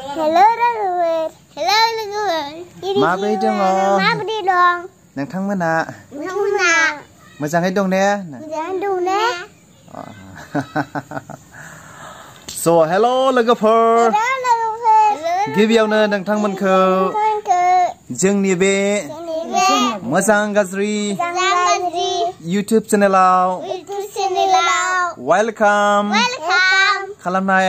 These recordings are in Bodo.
Hello logofer. Hello logofer. Mabrih dong. Mabrih dong. Nोंथांमोना Nोंथांमोना मोजाङै दं ने? मोजाङै दं ने? So hello लोगोफोर. Hello logofer. गिबियावनो नोंथांमोनखौ जोंनि बे मोजां गाज्रि YouTube चेनेलाव वेलकाम खालामनाय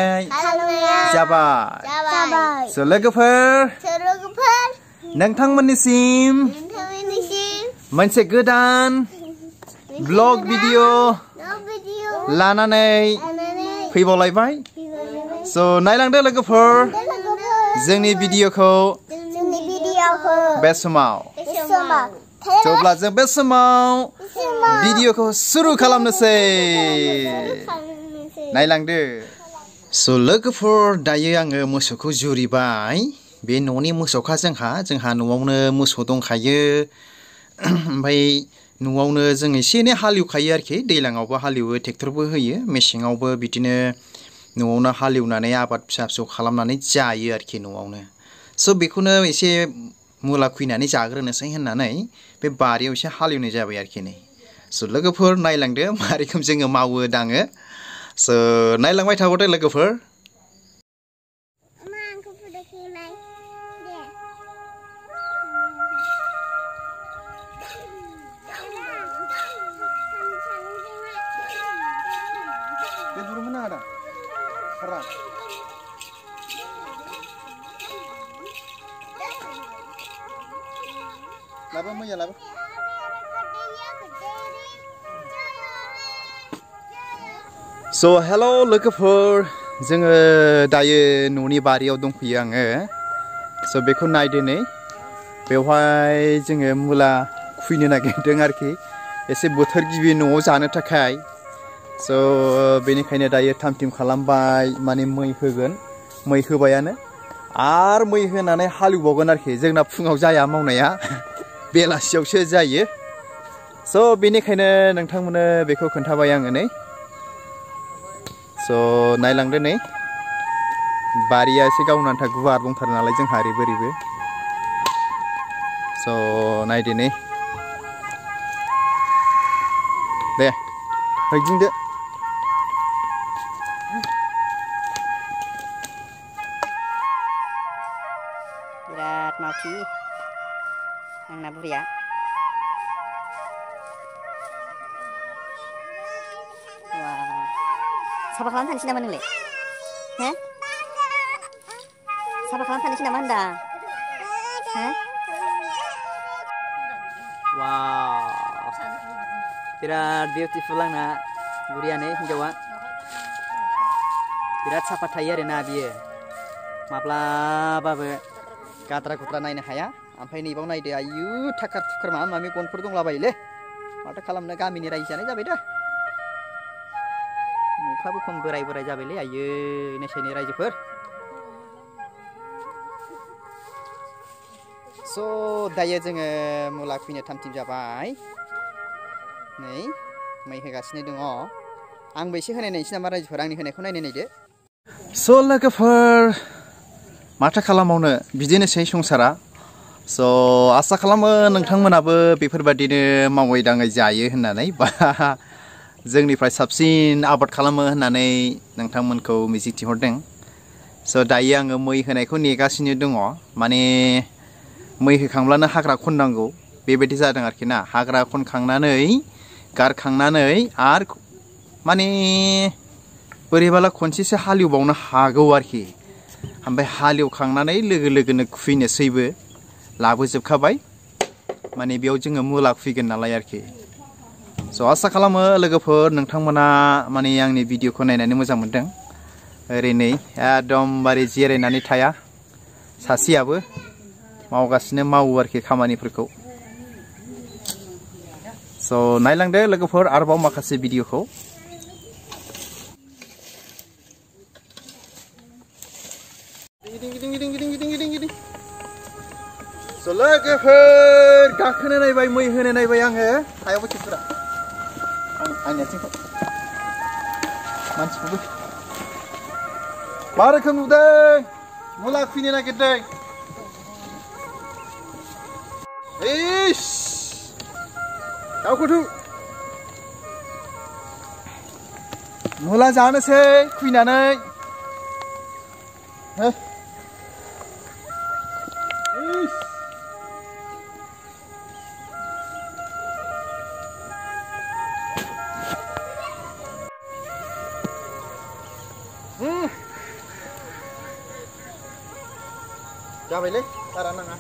जाबाय। So लोगोफोर नोंथांमोननिसिम मोनसे गोदान ब्लग भिडिअ लानानै फैबावलायबाय। So नायलांदो लोगोफोर जोंनि भिडिअखौ बे समाव। अब्ला जों बे समाव भिडिअखौ सुरु खालामनोसै। नायलांदो। So लोगोफोर दायो आङो मोसौखौ जुरिबाय। बे न'नि मोसौखा जोंहा न'आवनो मोसौ दंखायो। ओमफ्राय न'आवनो जों एसे एनै हालेवखायो आरोखि। दैलाङावबो हालेवो, ट्रेक्टरबो होयो, मेसेङावबो बिदिनो न'आवनो हालेवनानै आबाद फिसा फिसौ खालामनानै जायो आरोखि न'आवनो। So बेखौनो एसे मुला खुयनानै जाग्रोनोसै होननानै बे बारियाव एसे हालेवनाय जाबाय आरोखि नै। So लोगोफोर नायलांदो मारैखौ जोङो मावो दाङो। So नायलांबाय थाबावदो लोगोफोर। So hello लोगोफोर जोङो दायो न'नि बारियाव दंफैयो आङो। So बेखौ नायदो नै बेवहाय जोङो मुला खुयनो नागिरदों आरोखि एसे बोथोर गिबि न'आव जानो थाखाय। So बेनिखायनो दायो थाम थिम खालामबाय माने मै होगोन, मै होबायानो आरो मै होनानै हालेवबावगोन आरोखि। जोंना फुङाव जाया मावनाया बेलासियावसो जायो। So बेनिखायनो नोंथांमोननो बेखौ खोन्थाबाय आङो नै। So नायलांदो नै बारिया एसे गावनो आन्था गुवार दंथारो नालाय जोंहा ओरैबो ओरैबो। So नायदो नै दे हैदिंदो। बिराद मावथि आंना बुरिया। साफा खालामनो थांसै नामा नोंलाय? हो? साफा खालामनो थांसै नामा होनदां? हो? वाव बिराद बिउटिफुल आंना बुरियानो हिन्जावा। बिराद साफा थायो आरोना बियो। माब्लाबाबो गाद्रा गुद्रा नायनो हाया। ओमफ्राय नैबाव नायदो आयु थाखार थुखार माबा माबि गनफोर दंलाबायोलै। माथो खालामनो गामिनि रायजो जानाय जाबाय दा। न'फ्राबो खम बोराय बोराय जाबायलै आयै नोंसोरनि रायजोफोर। So दायो जोङो मुला खुयनो थाम थिम जाबाय। नै मै होगासिनो दङ। आंबो एसे होनाय नायनोसै नामा रायजोफोर? आंनि होनायखौ नायनो नायदो। So लोगोफोर माथो खालामबावनो बिदिनोसै संसारा। So आसा खालामो नोंथांमोनाबो बेफोरबादिनो मावै दाङै जायो होननानै बा जोंनिफ्राय साबसिन आबाद खालामो होननानै नोंथांमोनखौ मिजिंथिहरदों। So दायो आङो मै होनायखौ नेगासिनो दङ। माने मै होखांब्लानो हाग्रा खननांगौ बेबायदि जादों आरोखि ना। हाग्रा खनखांनानै गारखांनानै आरो माने बोरैबाला खनसेसो हालेवबावनो हागौ आरोखि। ओमफ्राय हालेवखांनानै लोगो लोगोनो खुयनोसैबो लाबोजोबखाबाय। माने बेयाव जोङो मुला खुयगोन नालाय आरोखि। So आसा खालामो लोगोफोर नोंथांमोना माने आंनि भिडिअखौ नायनानै मोजां मोनदों। ओरै नै एकदमबारे जिरायनानै थाया सासेयाबो मावगासिनो मावो आरोखि खामानिफोरखौ। So नायलांदो लोगोफोर आरोबाव माखासे भिडिअखौ। So लोगोफोर गाखोनो नायबाय मै होनो नायबाय आङो हायावबो खेबसुरा आंनि आथिंखौ मानसिखौबो मा रोखोम नुदों मुला फैनो नागिरदों इस दाउखौथ' मुला जानोसै फैनानै जाबायलै बारा नाङा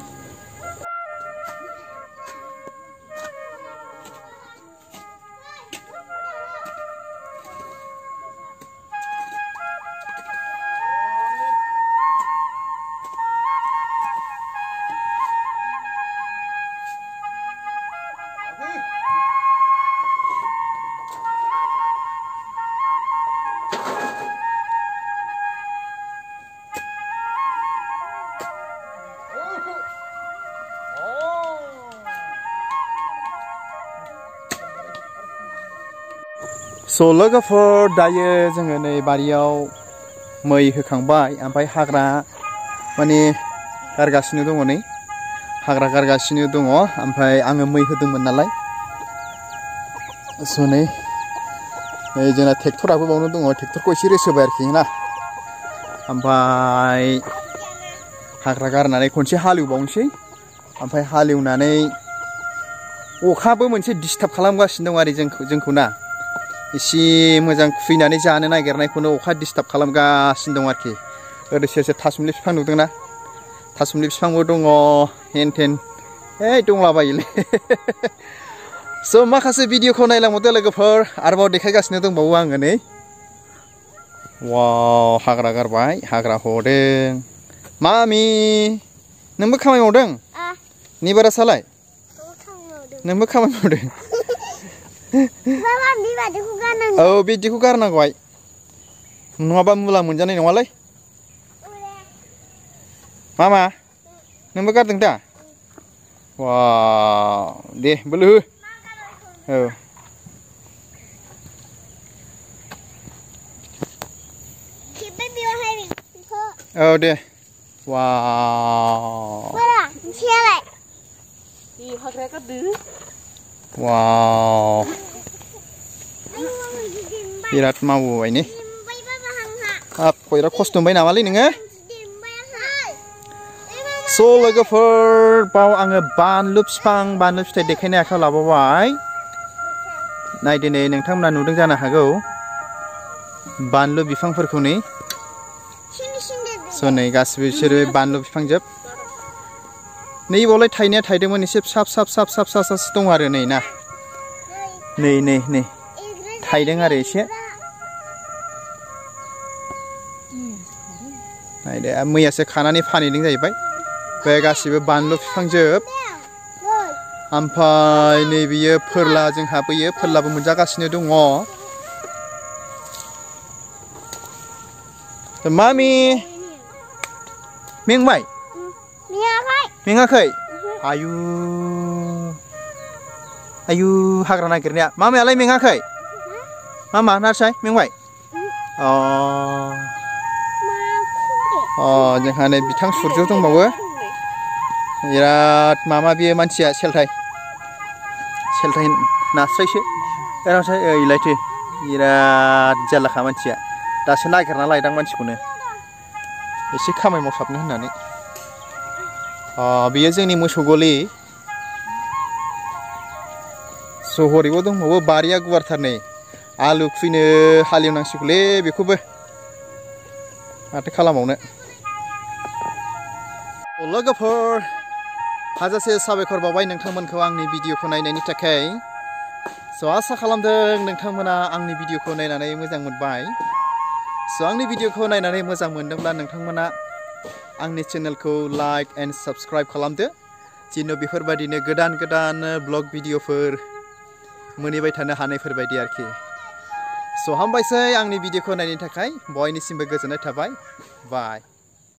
So लोगोफोर दायो जोङो नै बारियाव मै होखांबाय ओमफ्राय हाग्रा माने गारगासिनो दङ नै हाग्रा गारगासिनो दङ ओमफ्राय आङो मै होदोंमोन नालाय स' नै जोंना ट्रेक्टराबो बावनो दङ ट्रेक्टरखौ एसे रोसोबाय आरोखि ना ओमफ्राय हाग्रा गारनानै खनसे हालेवबावनोसै ओमफ्राय हालेवनानै अखाबो मोनसे डिस्टार्ब खालामगासिनो दं आरो जोंखौ ना एसे मोजां फैनानै जानो नागिरनायखौनो अखा डिस्टार्ब खालामगासिनो दं आरोखि ओरै सेर सेर थासुमलि बिफां नुदोंना थासुमलि बिफांबो दङ हेन थेन दंलाबायोलै स' माखासे भिडिअखौ नायलांबावदो लोगोफोर आरोबाव देखायगासिनो दंबावो आङो नै वाव हाग्रा गारबाय हाग्रा हदों मामि नोंबो खामानि मावदों निबारा सालाय नोंबो खामानि मावदों औ बिदिखौ गारनांगौहाय नङाबा मुला मोनजानाय नङालै मामा नोंबो गारदों दा वाव दे बोलो हो औ दे वाव वाव बिराद मावबाय ने हाब बिराद खस्थ' मोनबाय नामालै नोङो स' लोगोफोर बाव आङो बानलु फिथाइ देखायनाय आखायाव लाबावबाय नायदो नै नोंथांमोना नुदों जानो हागौ बानलु बिफांफोरखौ नै स' नै गासिबो बिसोरो बानलु बिफांजोब नै बावलाय थायनाया थायदोंमोन एसे फिसा दं आरो नै ना नै थायदों आरो एसे नायदो मैयासो खानानै फानहैदों जाहैबाय बे गासिबो बानलु बिफांजोब ओमफ्राय नैबेयो फोरला जोंहा बैयो फोरलाबो मोनजागासिनो दङ मामि मेंबाय मेङाखै आयु हाग्रा नागिरनाया मामायालाय मेङाखै मामा नार्साय मेंबाय जोंहा नै बिथां सुरज दंबावो बिराद मामा बेयो मानसिया सेलथाय नास्रायसो नाथाय ओइलायथो बिराद जारलाखा मानसिया दासो नागिरना लायदां मानसिखौनो एसे खामानि मावसाबनो होननानै बेयो जोंनि मोसौ गलि सहरैबो दंबावो बारिया गुवारथार नै आलु खुइनो हालेवनांसिगौलै बेखौबो माथो खालामबावनो लोगोफोर हाजासे साबायखर बावबाय नोंथांमोनखौ आंनि भिडिअखौ नायनायनि थाखाय स' आसा खालामदों नोंथांमोना आंनि भिडिअखौ नायनानै मोजां मोनबाय स' आंनि भिडिअखौ नायनानै मोजां मोनदोंब्ला नोंथांमोना आंनि चेनेलखौ लाइक एन्ड साबस्क्राइब खालामदो जेन' बेफोरबायदिनो गोदान ब्लग भिडिअफोर मोनहैबाय थानो हानायफोरबायदि आरोखि स' हामबायसै आंनि भिडिअखौ नायनायनि थाखाय बयनिसिमबो गोजोननाय थाबाय बाय